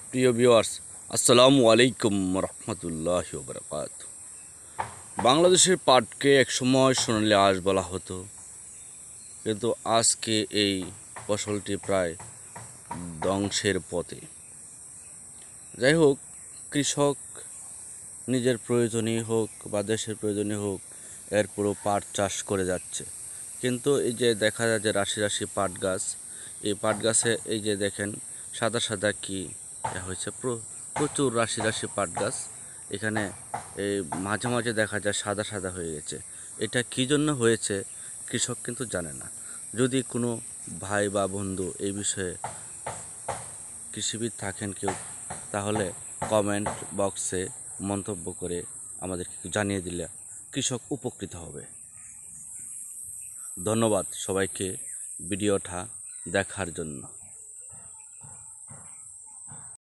প্রিয় ভিউয়ার্স, আসসালামু আলাইকুম রহমতুল্লাহি ওয়া বারাকাতুহু। বাংলাদেশের পাটকে একসময় সোনালী আঁশ বলা হতো, কিন্তু আজকে এই ফসলটি প্রায় ধ্বংসের পথে। যাই হোক, কৃষক নিজের প্রয়োজনে হোক বা দেশের প্রয়োজনে হোক, এরপরও পাট চাষ করে যাচ্ছে। কিন্তু এই যে দেখা যায় যে রাশি রাশি পাট গাছ, এই পাট গাছে এই যে দেখেন সাদা সাদা কি হয়েছে, প্রচুর রাশি রাশি পাট গাছ। এখানে এই মাঝে মাঝে দেখা যায় সাদা সাদা হয়ে গেছে। এটা কী জন্য হয়েছে কৃষক কিন্তু জানে না। যদি কোনো ভাই বা বন্ধু এই বিষয়ে কৃষিবিদ থাকেন কেউ, তাহলে কমেন্ট বক্সে মন্তব্য করে আমাদেরকে জানিয়ে দিলে কৃষক উপকৃত হবে। ধন্যবাদ সবাইকে ভিডিওটা দেখার জন্য।